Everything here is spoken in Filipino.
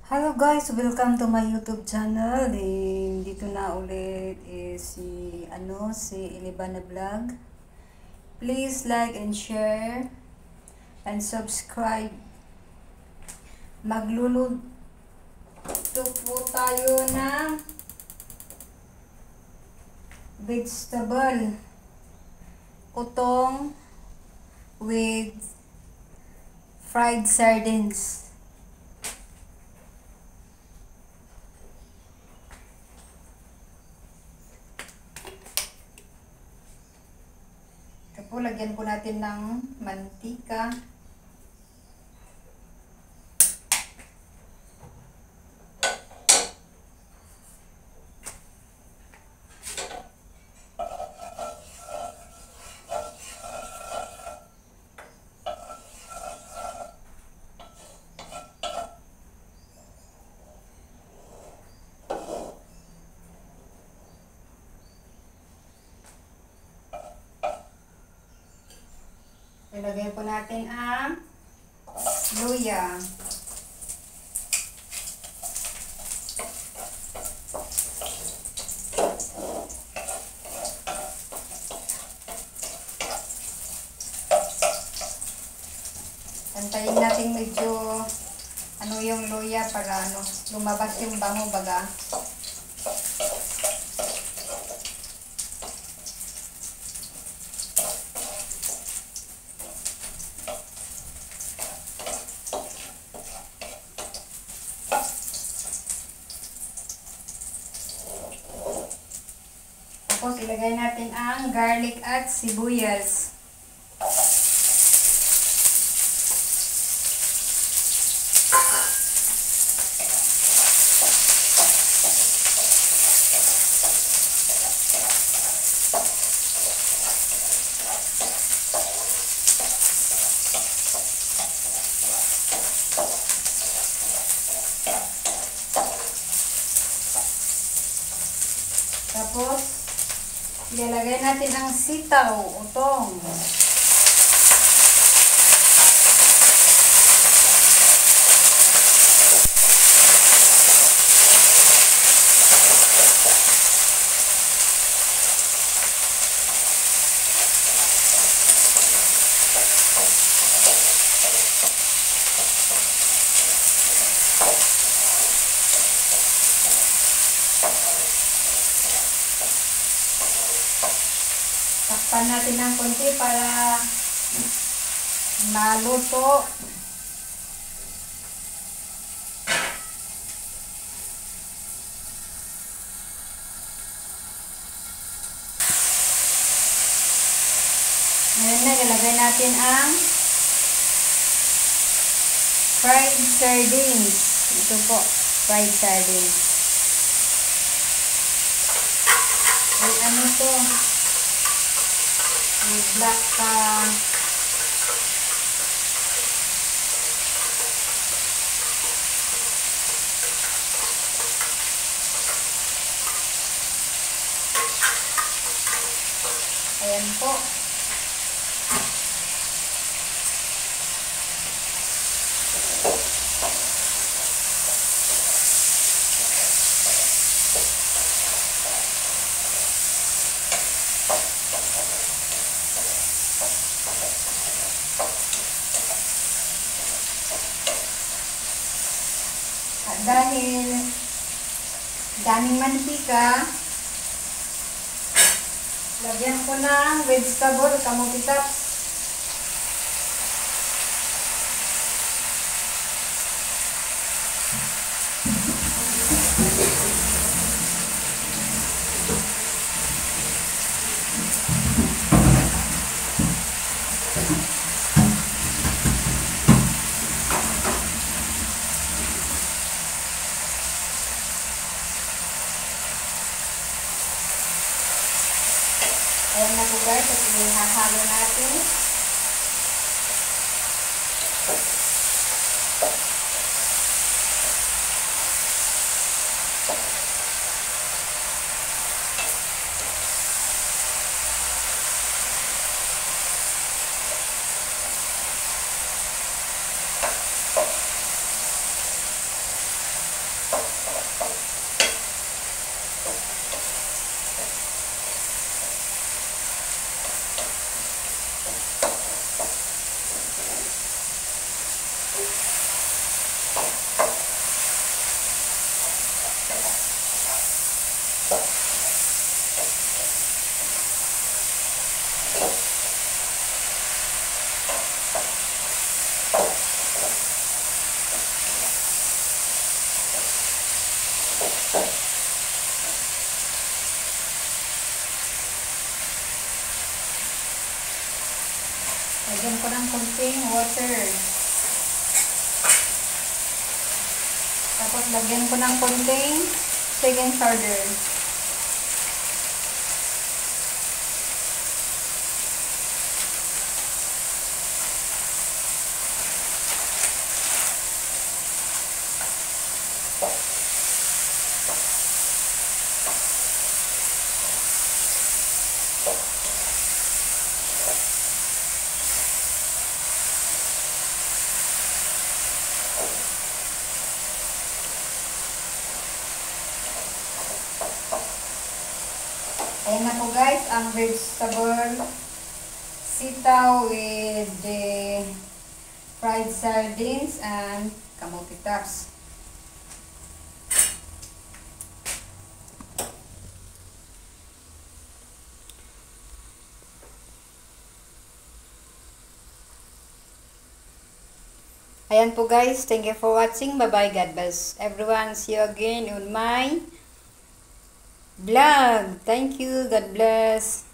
Hello guys, welcome to my YouTube channel. Dito na ulit si Ilibana Vlog. Please like and share and subscribe. Magluluto po tayo ng vegetable utong with fried sardines. Ito po, lagyan po natin ng mantika. Ilagay po natin ang luya. Antayin natin medyo yung luya para lumabas yung bango baga. Tapos ilagay natin ang garlic at sibuyas. Tapos ilalagay natin ang sitaw, utong. Takpan natin ng konti para maluto. Ngayon na, ilagay natin ang fried sardines. Ito po, fried sardines. Ay, ano to? Black ayan po. Dahil daming mantika, lagyan ko ng vegetable, kamote tops. Ayan na po guys, at ihahalo natin. Lagyan ko ng konting water. Tapos lagyan ko ng konting chicken powder. Ayan na po guys, ang vegetable sitaw with the fried sardines and kamote tops. Ayan po guys, thank you for watching. Bye-bye, God bless everyone. See you again on my vlog. Thank you, God bless.